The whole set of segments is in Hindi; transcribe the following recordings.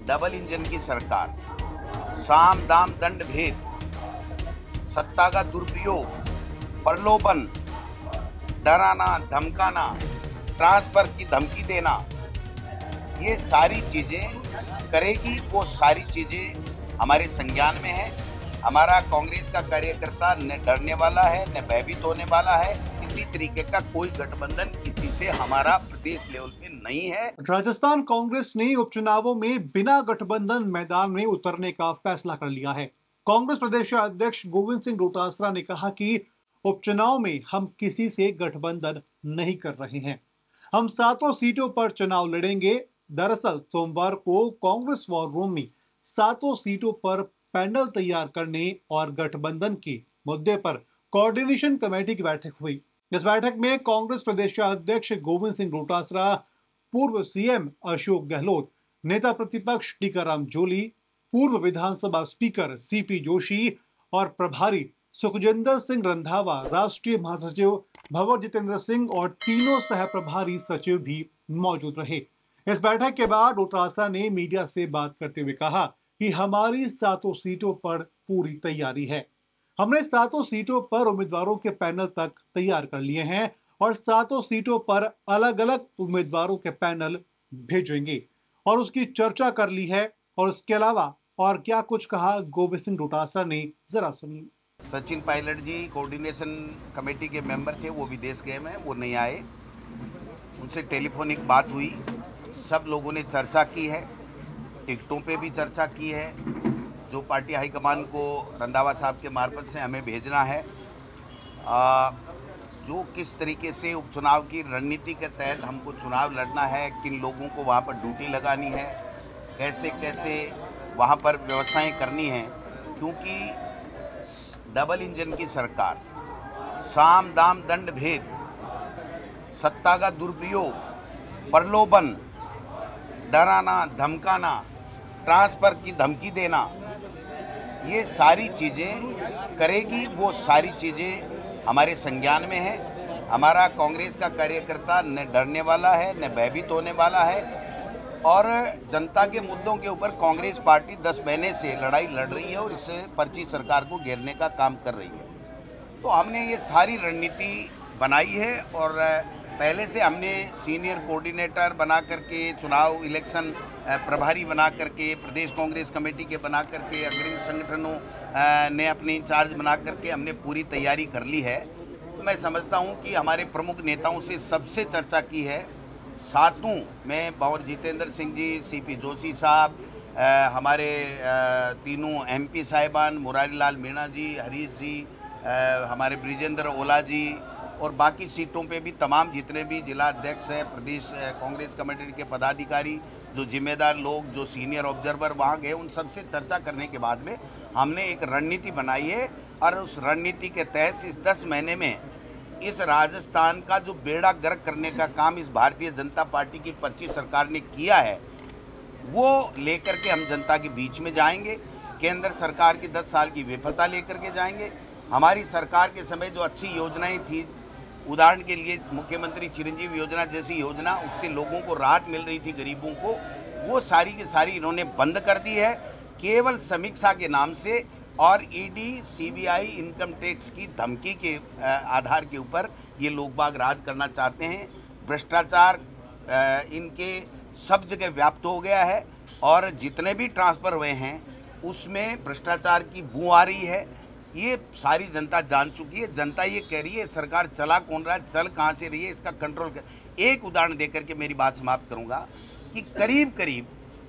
डबल इंजन की सरकार, साम दाम दंड भेद, सत्ता का दुरुपयोग, प्रलोभन, डराना धमकाना, ट्रांसफर की धमकी देना, ये सारी चीजें करेगी। वो सारी चीजें हमारे संज्ञान में है। हमारा कांग्रेस का कार्यकर्ता न डरने वाला है न भयभीत होने वाला है। किसी तरीके का कोई गठबंधन किसी से हमारा प्रदेश लेवल पे नहीं है। राजस्थान कांग्रेस ने उपचुनावों में बिना गठबंधन मैदान में उतरने का फैसला कर लिया है। कांग्रेस प्रदेश अध्यक्ष गोविंद सिंह डोटासरा ने कहा कि उपचुनाव में हम किसी से गठबंधन नहीं कर रहे हैं। हम 7 सीटों पर चुनाव लड़ेंगे। दरअसल सोमवार को कांग्रेस वॉर रूम में 7 सीटों पर पैनल तैयार करने और गठबंधन के मुद्दे पर कोऑर्डिनेशन कमेटी की बैठक हुई। इस बैठक में कांग्रेस प्रदेश अध्यक्ष गोविंद सिंह डोटासरा, पूर्व सीएम अशोक गहलोत, नेता प्रतिपक्ष टीकाराम जूली, पूर्व विधानसभा स्पीकर सीपी जोशी और प्रभारी सुखजिंदर सिंह रंधावा, राष्ट्रीय महासचिव भंवर जितेंद्र सिंह और तीनों सह प्रभारी सचिव भी मौजूद रहे। इस बैठक के बाद डोटासरा ने मीडिया से बात करते हुए कहा कि हमारी 7 सीटों पर पूरी तैयारी है। हमने 7 सीटों पर उम्मीदवारों के पैनल तक तैयार कर लिए हैं और 7 सीटों पर अलग अलग उम्मीदवारों के पैनल भेजेंगे और उसकी चर्चा कर ली है। और इसके अलावा और क्या कुछ कहा गोविंद सिंह डोटासरा ने, जरा सुनिए। सचिन पायलट जी कोऑर्डिनेशन कमेटी के मेंबर थे, वो विदेश गए हैं, वो नहीं आए। उनसे टेलीफोनिक बात हुई, सब लोगों ने चर्चा की है, टिकटों पे भी चर्चा की है। जो पार्टी हाईकमान को रंधावा साहब के मार्फत से हमें भेजना है, जो किस तरीके से उपचुनाव की रणनीति के तहत हमको चुनाव लड़ना है, किन लोगों को वहाँ पर ड्यूटी लगानी है, कैसे कैसे वहाँ पर व्यवस्थाएं करनी हैं। क्योंकि डबल इंजन की सरकार, साम दाम दंड भेद, सत्ता का दुरुपयोग, प्रलोभन, डराना धमकाना, ट्रांसफर की धमकी देना, ये सारी चीज़ें करेगी। वो सारी चीज़ें हमारे संज्ञान में है। हमारा कांग्रेस का कार्यकर्ता न डरने वाला है न भयभीत होने वाला है और जनता के मुद्दों के ऊपर कांग्रेस पार्टी 10 महीने से लड़ाई लड़ रही है और इससे पर्ची सरकार को घेरने का काम कर रही है। तो हमने ये सारी रणनीति बनाई है और पहले से हमने सीनियर कोऑर्डिनेटर बना करके, चुनाव इलेक्शन प्रभारी बना करके, प्रदेश कांग्रेस कमेटी के बना करके, अग्रणी संगठनों ने अपने इंचार्ज बना करके हमने पूरी तैयारी कर ली है। तो मैं समझता हूँ कि हमारे प्रमुख नेताओं से सबसे चर्चा की है। सातों में भंवर जितेंद्र सिंह जी, सीपी जोशी साहब, हमारे तीनों एमपी साहिबान, मुरारी लाल मीणा जी, हरीश जी, हमारे ब्रिजेंद्र ओला जी और बाकी सीटों पे भी तमाम जितने भी जिला अध्यक्ष हैं, प्रदेश कांग्रेस कमेटी के पदाधिकारी, जो जिम्मेदार लोग, जो सीनियर ऑब्जर्वर वहाँ गए, उन सब से चर्चा करने के बाद में हमने एक रणनीति बनाई है और उस रणनीति के तहत इस 10 महीने में इस राजस्थान का जो बेड़ा गर्क करने का काम इस भारतीय जनता पार्टी की पर्ची सरकार ने किया है, वो लेकर के हम जनता के बीच में जाएंगे। केंद्र सरकार की 10 साल की विफलता लेकर के जाएंगे। हमारी सरकार के समय जो अच्छी योजनाएं थी, उदाहरण के लिए मुख्यमंत्री चिरंजीवी योजना जैसी योजना, उससे लोगों को राहत मिल रही थी, गरीबों को, वो सारी की सारी इन्होंने बंद कर दी है केवल समीक्षा के नाम से और ईडी, सीबीआई, इनकम टैक्स की धमकी के आधार के ऊपर ये लोग बाग राज करना चाहते हैं। भ्रष्टाचार इनके सब जगह व्याप्त हो गया है और जितने भी ट्रांसफ़र हुए हैं उसमें भ्रष्टाचार की बू आ रही है। ये सारी जनता जान चुकी है। जनता ये कह रही है सरकार चला कौन रहा है, चल कहाँ से रही है, इसका कंट्रोल कर। एक उदाहरण देकर के मेरी बात समाप्त करूँगा कि करीब करीब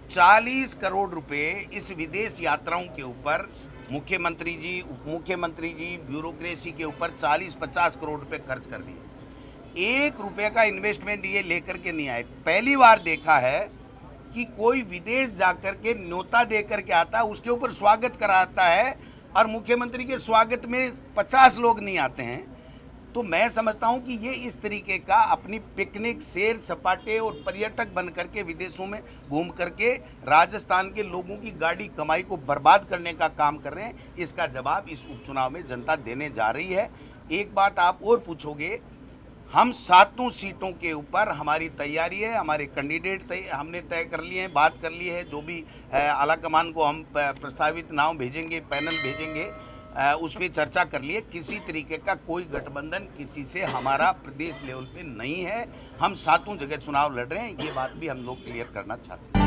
40 करोड़ रुपए इस विदेश यात्राओं के ऊपर मुख्यमंत्री जी, उप मुख्यमंत्री जी, ब्यूरोक्रेसी के ऊपर 40-50 करोड़ रुपए खर्च कर दिए। 1 रुपये का इन्वेस्टमेंट ये लेकर के नहीं आए। पहली बार देखा है कि कोई विदेश जाकर के न्योता दे करके आता है, उसके ऊपर स्वागत कराता है और मुख्यमंत्री के स्वागत में 50 लोग नहीं आते हैं। तो मैं समझता हूं कि ये इस तरीके का अपनी पिकनिक, सैर सपाटे और पर्यटक बन करके विदेशों में घूम करके राजस्थान के लोगों की गाड़ी कमाई को बर्बाद करने का काम कर रहे हैं। इसका जवाब इस उपचुनाव में जनता देने जा रही है। एक बात आप और पूछोगे, हम 7 सीटों के ऊपर हमारी तैयारी है, हमारे कैंडिडेट हमने तय कर लिए हैं, बात कर ली है। जो भी आलाकमान को हम प्रस्तावित नाम भेजेंगे, पैनल भेजेंगे, उस पर चर्चा कर लिए। किसी तरीके का कोई गठबंधन किसी से हमारा प्रदेश लेवल पे नहीं है। हम 7 जगह चुनाव लड़ रहे हैं, ये बात भी हम लोग क्लियर करना चाहते हैं।